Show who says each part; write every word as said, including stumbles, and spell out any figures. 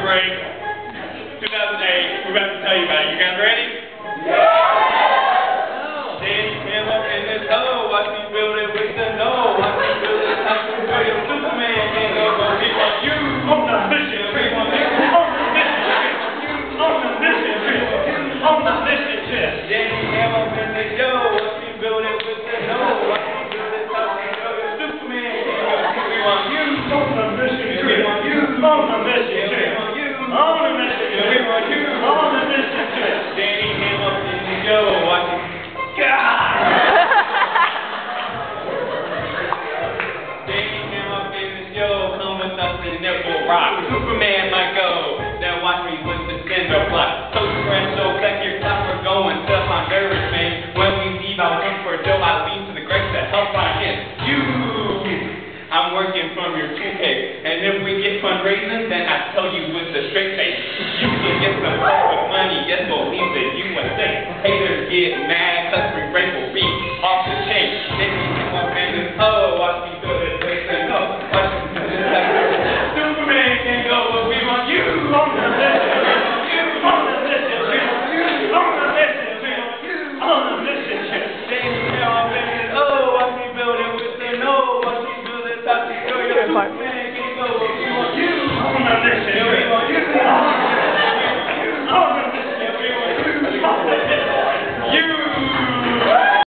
Speaker 1: break. two thousand eight, we're about to tell you about it. You guys ready? Yeah! Then came up in this hole, watch me build it with the no, watch me build it, watch me build it. Superman can't go, but we want you on the mission, we want you on the mission, on the mission, on the mission, yeah. Then he came up in this yo, watch me build it with the no, watch me build it, watch me build it. Superman can't go, we want you on the mission, we want you on the mission, we want you on the mission, we want you on the mission. Then he came up in the yo, watch me. God! Then he came up in this yo, come with us and nipple rock. Superman might go, now watch me with the cinder block. So fresh, so black, your top are going tough on nervous, man. When we leave, I'll look for Joe, I'll lean to the grace to help find him. You! I'm working from your toolcase, and if we get fundraising, then I tell you with the straight face. You can get some with money, yes, believe that you would think. Haters get mad, customers break will be off the chain. Then you come up and this, oh, watch me do it, listen, no, watch me do it. Superman can go, but we want you on the mission. You on the mission, we want you on the mission, we want you on the mission. Then you come up and this, oh, watch me build it with the no, watch me build it, watch me show you. Superman can go, but we want you on the mission, we want you on the mission.